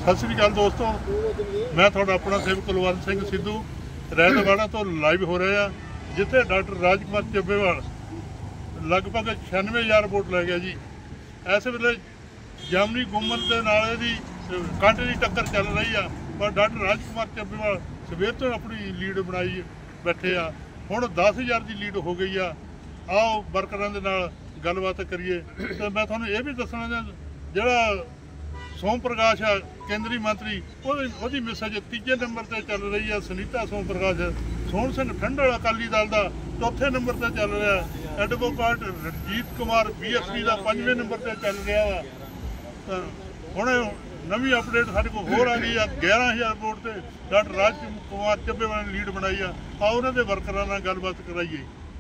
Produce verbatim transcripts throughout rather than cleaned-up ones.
सत श्री अकाल दोस्तों, मैं थोड़ा अपना सेवक कुलवंत सिंह सिद्धू रैतवाड़ा तो लाइव हो रहे हैं, जिथे डॉक्टर राजकुमार ਚੱਬੇਵਾਲ लगभग छियानवे हज़ार वोट लै गया जी। इस वे जामनी गुमन के नाल दी कांटे की टक्कर चल रही है, पर डॉक्टर राजकुमार ਚੱਬੇਵਾਲ सवेर तो अपनी लीड बनाई बैठे आ। हुण दस हज़ार की लीड हो गई आ। आओ वर्करां दे नाल गलबात करिए। तो मैं तुहानूं ये भी दसना जिहड़ा सोम प्रकाश है केंद्रीय मंत्री, वो मिसेज तीजे नंबर पर चल रही है। सुनीता सोम प्रकाश सोहन सिंह ठंडल अकाली दल का चौथे नंबर पर चल रहा है। Advocate Ranjit Kumar B S P का पंजवें नंबर पर चल रहा वा। हुण नवी अपडेट साढ़े को होर आ गई है, ग्यारह हज़ार वोट से डॉक्टर राजकुमार ਚੱਬੇਵਾਲ ने लीड बनाई है। आओ उन्होंने वर्करां नाल गलबात कराइए।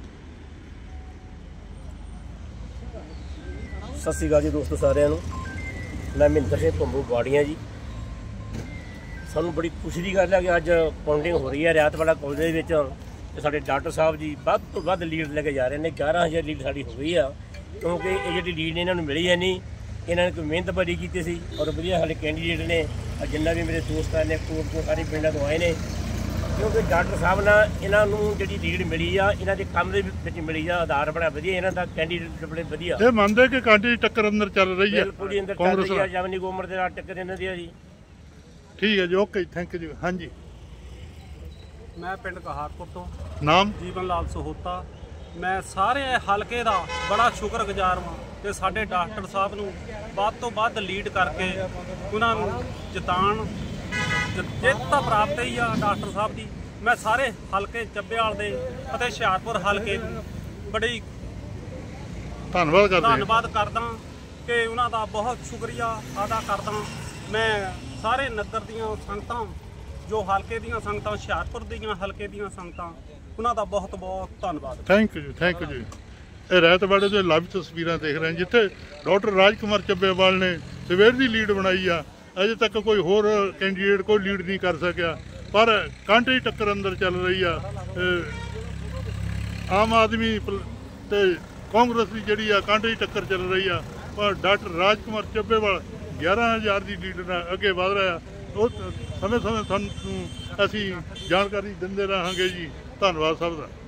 सत श्री अकाल जी दोस्तों सारिਆਂ ਨੂੰ। मैं ਮਹਿੰਦਰ ਸਿੰਘ ਭੰਬੂ ਬਾੜੀਆਂ जी। ਸਾਨੂੰ ਬੜੀ ਖੁਸ਼ੀ ਦੀ ਗੱਲ ਹੈ ਕਿ ਅੱਜ ਕਾਊਂਟਿੰਗ ਹੋ ਰਹੀ ਹੈ ਰੈਤਵਾੜਾ ਕਾਲਜ ਦੇ ਵਿੱਚ ਤੇ ਸਾਡੇ ਡਾਕਟਰ ਸਾਹਿਬ ਜੀ ਵੱਧ ਤੋਂ ਵੱਧ ਲੀਡ ਲੈ ਕੇ ਜਾ ਰਹੇ ਨੇ। ਗਿਆਰਾਂ ਹਜ਼ਾਰ ਲੀਡ ਸਾਡੀ ਹੋ ਗਈ ਆ, ਕਿਉਂਕਿ ਇਹ ਜਿਹੜੀ ਲੀਡ ਇਹਨਾਂ ਨੂੰ ਮਿਲੀ ਹੈ ਨਹੀਂ, ਇਹਨਾਂ ਨੇ ਕੋਈ ਮਿਹਨਤ ਬੜੀ ਕੀਤੀ ਸੀ ਔਰ ਵਧੀਆ ਸਾਡੇ ਕੈਂਡੀਡੇਟ ਨੇ। ਜਿੰਨਾ ਵੀ ਮੇਰੇ ਦੋਸਤਾਂ ਨੇ ਕੋਟ ਤੋਂ ਸਾਰੇ ਪਿੰਡਾਂ ਤੋਂ ਆਏ ਨੇ, ਕਿਉਂਕਿ ਡਾਕਟਰ ਸਾਹਿਬ ਨਾਲ ਇਹਨਾਂ ਨੂੰ ਜਿਹੜੀ ਲੀਡ ਮਿਲੀ ਆ, ਇਹਨਾਂ ਦੇ ਕੰਮ ਦੇ ਵਿੱਚ ਮਿਲੀ ਆ। ਆਧਾਰ ਬੜਾ ਵਧੀਆ, ਇਹਨਾਂ ਦਾ ਕੈਂਡੀਡੇਟ ਬੜੇ ਵਧੀਆ। ਇਹ ਮੰਨਦੇ ਕਿ ਕਾਂਟੀ ਦੀ ਟੱਕਰ ਅੰਦਰ ਚੱਲ ਰਹੀ ਹੈ? ਬਿਲਕੁਲ ਜੀ, ਅੰਦਰ ਚੱਲ ਰਹੀ ਹੈ। ਜਾਮਨੀ ਗੋਮਰ ਦੇ ਨਾਲ ਟੱਕਰ ਇਹਨਾਂ ਦੀ ਆ ਜੀ। ਠੀਕ ਹੈ ਜੀ, ਓਕੇ, ਥੈਂਕ ਯੂ। हाँ जी, मैं पिंड कहारपुर तो नाम जीवन लाल सहोता। मैं सारे हलके का बड़ा शुक्रगुजार हाँ कि साडे डॉक्टर साहब नूं वध तो वध लीड करके उन्होंने जिताण जित तां प्राप्त ही आ डॉक्टर साहब की। मैं सारे हलके ਚੱਬੇਵਾਲ दे अते ਹੁਸ਼ਿਆਰਪੁਰ हलके बड़ी धन्नवाद करदा धन्नवाद करदा कि उन्हां दा बहुत शुक्रिया अदा करदा। मैं सारे नगर दीआं संगतां जो हलके दीआं संगतां ਹੁਸ਼ਿਆਰਪੁਰ दीआं हलके दीआं संगतां उन्हां दा बहुत बहुत धन्नवाद। Thank you thank you ji. ਇਹ ਰੈਤਵਾੜੇ ਦੇ ਲਾਈਵ ਤਸਵੀਰਾਂ ਦੇਖ ਰਹੇ ਹਾਂ, ਜਿੱਥੇ ਡਾਕਟਰ ਰਾਜकुमार ਚੱਬੇਵਾਲ ਨੇ ਸਵੇਰ ਦੀ ਲੀਡ ਬਣਾਈ ਆ। ਅਜੇ ਤੱਕ ਕੋਈ ਹੋਰ ਕੈਂਡੀਡੇਟ ਕੋਈ ਲੀਡ ਨਹੀਂ ਕਰ ਸਕਿਆ, ਪਰ ਕਾਂਟੇ ਦੀ ਟੱਕਰ ਅੰਦਰ ਚੱਲ ਰਹੀ ਆ। ਆਮ ਆਦਮੀ ਤੇ ਕਾਂਗਰਸ ਦੀ ਜਿਹੜੀ ਆ ਕਾਂਟੇ ਦੀ ਟੱਕਰ ਚੱਲ ਰਹੀ ਆ, ਪਰ ਡਾਕਟਰ ਰਾਜकुमार ਚੱਬੇਵਾਲ ਗਿਆਰਾਂ ਹਜ਼ਾਰ ਦੀ ਲੀਡ ਨਾਲ ਅੱਗੇ ਵਧ ਰਿਹਾ। ਉਹ ਸਮੇਂ ਸਮੇਂ ਤੁਹਾਨੂੰ ਅਸੀਂ ਜਾਣਕਾਰੀ ਦਿੰਦੇ ਰਹਾਂਗੇ ਜੀ। ਧੰਨਵਾਦ ਸਭ ਦਾ।